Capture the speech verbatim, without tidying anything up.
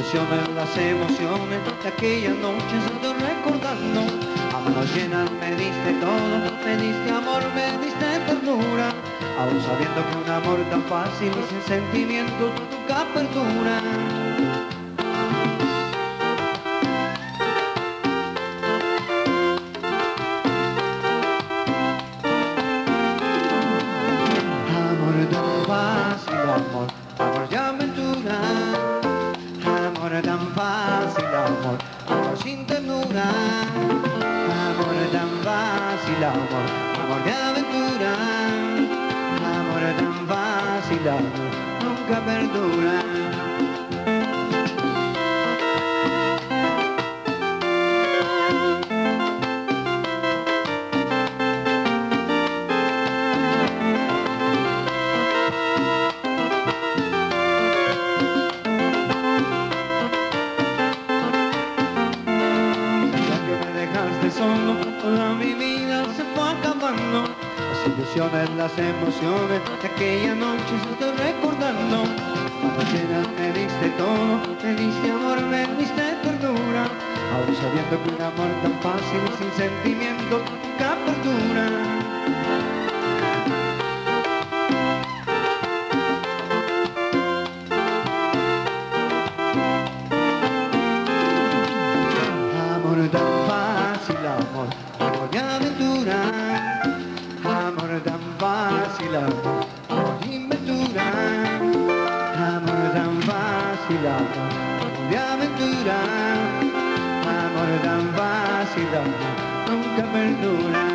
ilusiones, las emociones de aquella noche estoy recordando. A manos llenas me diste todo, me diste amor, me diste ternura, aún sabiendo que un amor tan fácil y sin sentimientos nunca perdura. Amor tan fácil, amor, amor y aventura. Amor tan fácil, amor, amor sin ternura. Amor tan fácil, amor, amor de aventura. Amor tan fácil, amor, nunca perdura. Solo, toda mi vida se fue acabando. Las ilusiones, las emociones de aquella noche estoy recordando. Cuando llenas me diste todo, me diste amor, me diste ternura, aún sabiendo que un amor tan fácil y sin sentimientos nunca perdura. Amor tan fácil, amor, amor de aventura. Amor tan fácil, amor, amor de aventura. Amor tan fácil, amor, amor de aventura. Amor tan fácil, amor, nunca perdura.